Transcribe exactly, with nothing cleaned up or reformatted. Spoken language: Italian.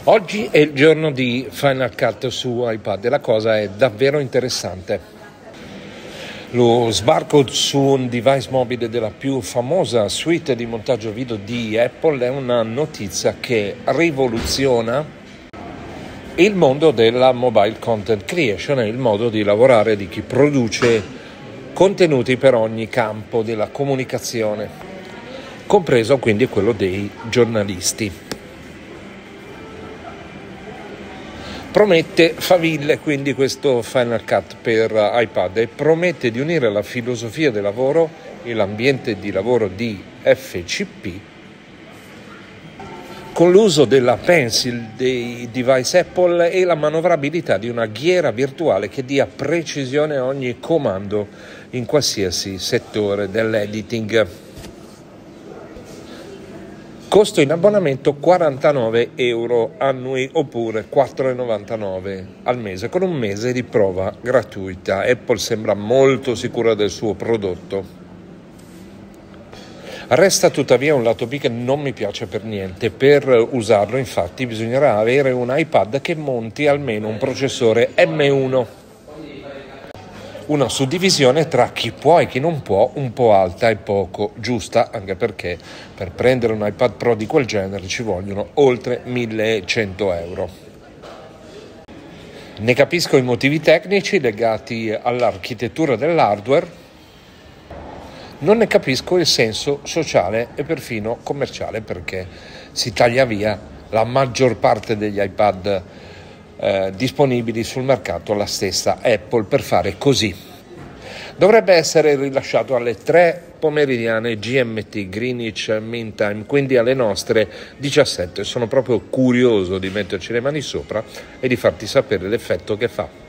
Oggi è il giorno di Final Cut su iPad e la cosa è davvero interessante. Lo sbarco su un device mobile della più famosa suite di montaggio video di Apple è una notizia che rivoluziona il mondo della mobile content creation e il modo di lavorare di chi produce contenuti per ogni campo della comunicazione, compreso quindi quello dei giornalisti. Promette faville quindi questo Final Cut per iPad e promette di unire la filosofia del lavoro e l'ambiente di lavoro di F C P con l'uso della Pencil dei device Apple e la manovrabilità di una ghiera virtuale che dia precisione a ogni comando in qualsiasi settore dell'editing. Costo in abbonamento quarantanove euro annui oppure quattro virgola novantanove al mese con un mese di prova gratuita. Apple sembra molto sicura del suo prodotto. Resta tuttavia un lato B che non mi piace per niente. Per usarlo infatti bisognerà avere un iPad che monti almeno un processore M uno. Una suddivisione tra chi può e chi non può, un po' alta e poco giusta, anche perché per prendere un iPad Pro di quel genere ci vogliono oltre millecento euro. Ne capisco i motivi tecnici legati all'architettura dell'hardware, non ne capisco il senso sociale e perfino commerciale, perché si taglia via la maggior parte degli iPad Eh, disponibili sul mercato alla stessa Apple per fare così. Dovrebbe essere rilasciato alle tre pomeridiane G M T, Greenwich Mean Time, quindi alle nostre diciassette. Sono proprio curioso di metterci le mani sopra e di farti sapere l'effetto che fa.